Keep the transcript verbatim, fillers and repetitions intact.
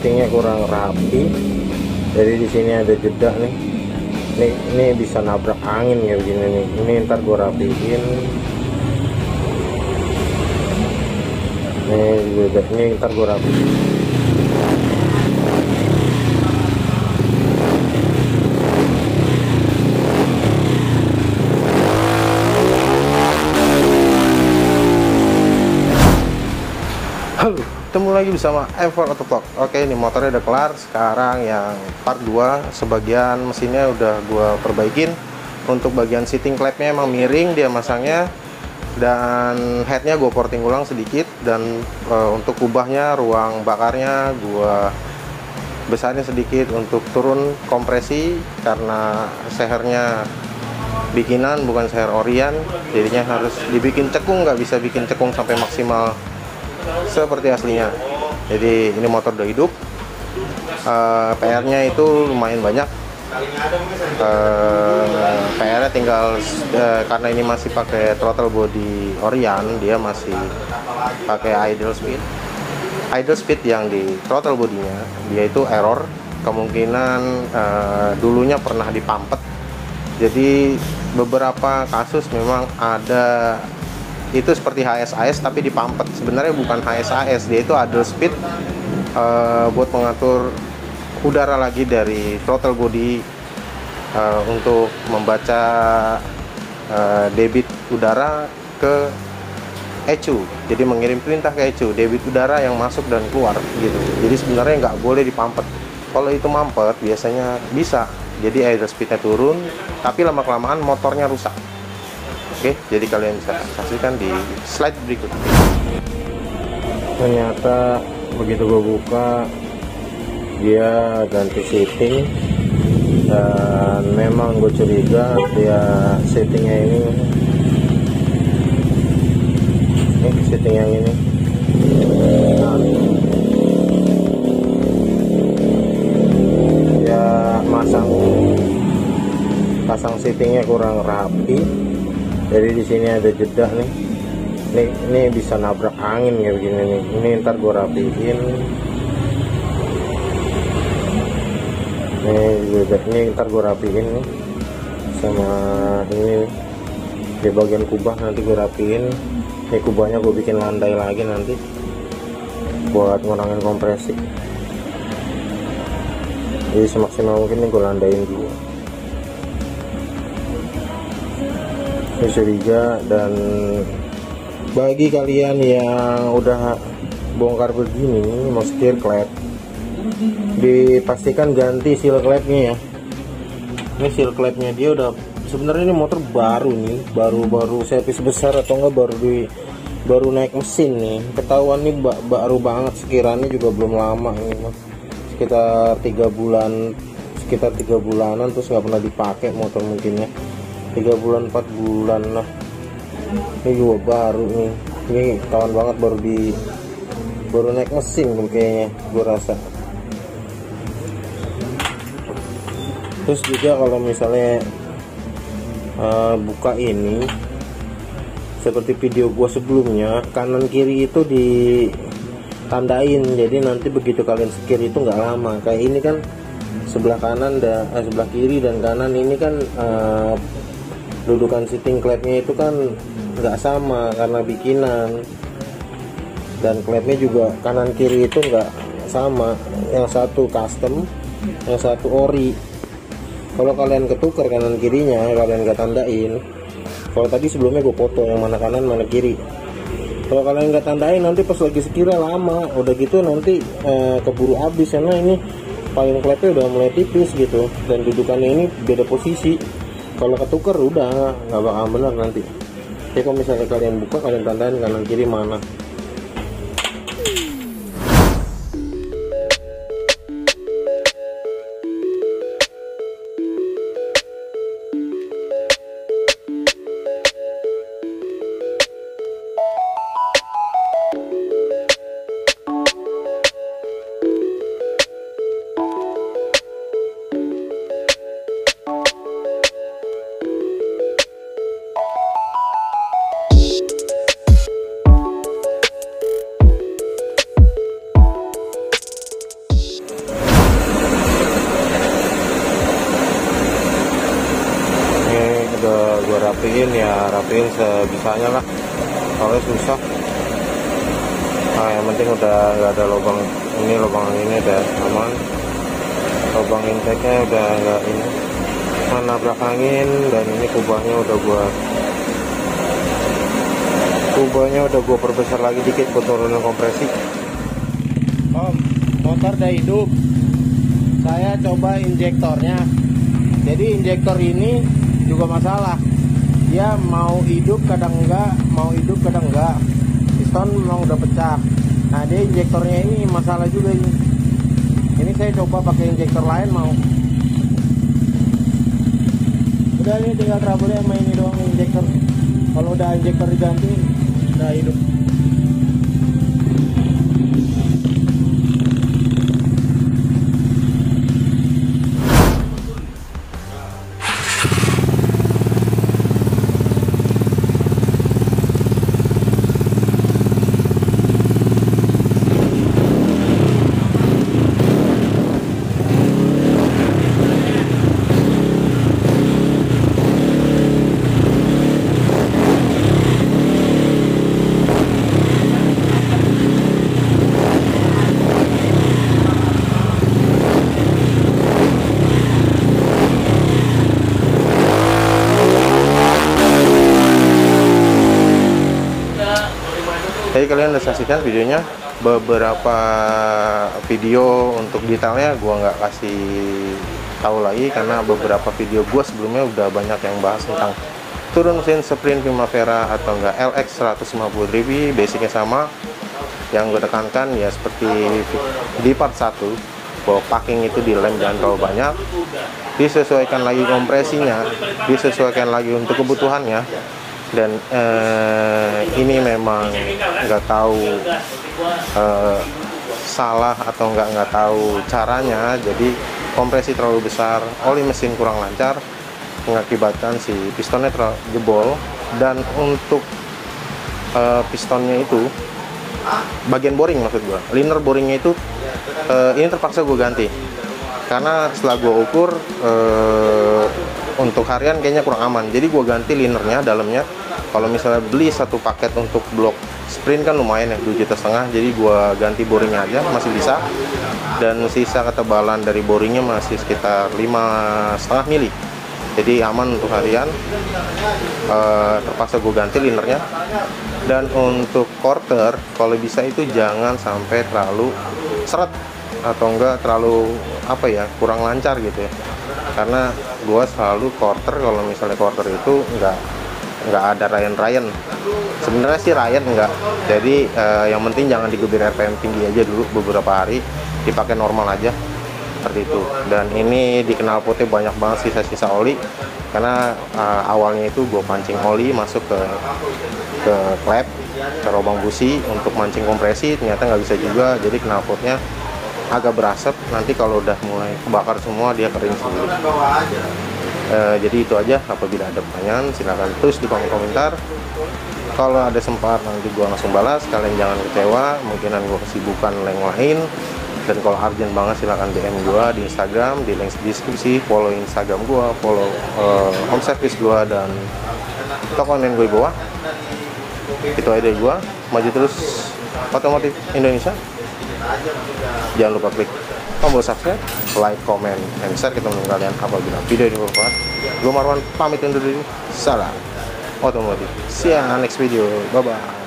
seatingnya kurang rapi. Jadi di sini ada jeda nih. Ini, ini bisa nabrak angin ya begini nih. Ini ntar gue rapiin. Ini jeda, ini ntar gue rapiin. Halo, ketemu lagi bersama M empat Autotalk. Oke, ini motornya udah kelar. Sekarang yang part dua, sebagian mesinnya udah gua perbaikin. Untuk bagian seating clamp-nya emang miring dia masangnya, dan headnya gue porting ulang sedikit. Dan e, untuk kubahnya, ruang bakarnya gua besarin sedikit untuk turun kompresi, karena sehernya bikinan bukan seher orian, jadinya harus dibikin cekung, nggak bisa bikin cekung sampai maksimal seperti aslinya. Jadi ini motor udah hidup. uh, P R-nya itu lumayan banyak. uh, P R-nya tinggal uh, karena ini masih pakai throttle body Orion, dia masih pakai idle speed. Idle speed yang di throttle bodinya dia itu error, kemungkinan uh, dulunya pernah dipampet. Jadi beberapa kasus memang ada itu seperti H S A S tapi dipampet. Sebenarnya bukan H S A S, dia itu idle speed uh, buat mengatur udara lagi dari throttle body uh, untuk membaca uh, debit udara ke E C U. Jadi mengirim perintah ke E C U, debit udara yang masuk dan keluar gitu. Jadi sebenarnya nggak boleh dipampet. Kalau itu mampet biasanya bisa jadi idle speednya turun, tapi lama kelamaan motornya rusak. Oke, jadi kalian bisa saksikan di slide berikut. Ternyata begitu gue buka, dia ganti seating, dan memang gue curiga dia seatingnya ini, ini seating yang ini. Nah, dia masang pasang seatingnya kurang rapi. Jadi di sini ada jeda nih. Ini, ini bisa nabrak angin ya begini nih. Ini ntar gue rapiin. Ini jeda, ini ntar gue rapiin nih. Sama ini nih. Di bagian kubah nanti gue rapiin. Ini kubahnya gue bikin landai lagi nanti buat ngurangin kompresi. Jadi semaksimal mungkin nih gue landain dulu. Curiga. Dan bagi kalian yang udah bongkar begini mau setir klep, dipastikan ganti seal klepnya ya. Ini seal klepnya dia udah, sebenarnya ini motor baru nih, baru-baru servis besar atau enggak baru di baru naik mesin nih, ketahuan nih baru banget. Sekiranya juga belum lama ini, sekitar tiga bulan sekitar tiga bulanan terus nggak pernah dipakai motor mungkin ya. Tiga bulan empat bulan lah. Ini juga baru nih, ini kawan banget, baru di baru naik mesin kayaknya gue rasa. Terus juga kalau misalnya uh, buka ini seperti video gue sebelumnya, kanan kiri itu ditandain, jadi nanti begitu kalian setir itu nggak lama. Kayak ini kan sebelah kanan dan eh, sebelah kiri dan kanan ini kan uh, dudukan seating klepnya itu kan nggak sama karena bikinan, dan klepnya juga kanan kiri itu nggak sama, yang satu custom, yang satu ori. Kalau kalian ketukar kanan kirinya, kalian nggak tandain. Kalau tadi sebelumnya gue foto yang mana kanan mana kiri, kalau kalian nggak tandain nanti pas lagi sekira lama, udah gitu nanti eh, keburu habis karena ini payung klepnya udah mulai tipis gitu, dan dudukannya ini beda posisi. Kalau ketuker udah nggak bakal bener nanti. Jadi kalau misalnya kalian buka, kalian tandain kanan kiri mana. dirapiin ya rapiin sebisanya lah, soalnya susah. Nah yang penting udah nggak ada lubang ini, lubang ini udah aman, lubang intake-nya udah nggak ini nabrak angin. Dan ini kubahnya udah gua kubahnya udah gua perbesar lagi dikit, gua turunin kompresi. Om, motor udah hidup, saya coba injektornya. Jadi injektor ini juga masalah, dia mau hidup kadang enggak, mau hidup kadang enggak. Piston memang udah pecah. Nah dia injektornya ini masalah juga ini. Ini saya coba pakai injektor lain mau. Udah ini tinggal trouble sama ini doang, injektor. Kalau udah injektor diganti udah hidup. Jadi kalian udah saksikan videonya, beberapa video untuk detailnya gua nggak kasih tahu lagi karena beberapa video gua sebelumnya udah banyak yang bahas tentang turun mesin Sprint Primavera atau enggak L X seratus lima puluh D B. Basicnya sama, yang gue tekankan ya seperti di part satu, bahwa packing itu dilem jangan terlalu banyak, disesuaikan lagi kompresinya, disesuaikan lagi untuk kebutuhannya. Dan eh, ini memang nggak tahu eh, salah atau nggak nggak tahu caranya, jadi kompresi terlalu besar, oli mesin kurang lancar, mengakibatkan si pistonnya terlalu jebol. Dan untuk eh, pistonnya itu bagian boring, maksud gua liner boringnya itu eh, ini terpaksa gue ganti karena setelah gue ukur eh, untuk harian kayaknya kurang aman, jadi gue ganti linernya dalamnya. Kalau misalnya beli satu paket untuk blok Sprint kan lumayan ya, dua juta setengah, jadi gue ganti boringnya aja masih bisa. Dan sisa ketebalan dari boringnya masih sekitar lima setengah mili, jadi aman untuk harian. E, terpaksa gue ganti linernya. Dan untuk quarter kalau bisa itu jangan sampai terlalu seret atau enggak terlalu apa ya, kurang lancar gitu ya, karena gue selalu quarter, kalau misalnya quarter itu enggak nggak ada Ryan-Ryan. Sebenarnya sih Ryan enggak, jadi eh, yang penting jangan digebir R P M tinggi aja dulu beberapa hari, dipakai normal aja seperti itu. Dan ini di knalpotnya banyak banget sisa-sisa oli karena eh, awalnya itu gue pancing oli masuk ke ke klep, ke lubang busi untuk mancing kompresi, ternyata nggak bisa juga, jadi knalpotnya agak berasap. Nanti kalau udah mulai kebakar semua dia kering sendiri. Uh, jadi itu aja. Apabila ada pertanyaan silahkan tulis di kolom komentar. Kalau ada sempat nanti gua langsung balas. Kalian jangan kecewa, mungkinan gua kesibukan yang lain. Dan kalau urgent banget silahkan D M gua di Instagram, di link deskripsi. Follow Instagram gua, follow uh, home service gua dan toko online gue bawah. Itu aja dari gua. Maju terus otomotif Indonesia. Jangan lupa klik tombol subscribe, like, comment, and share ke teman kalian apabila video ini bermanfaat. Gue Marwan pamit undur diri. Salam otomotif. See you next video. Bye bye.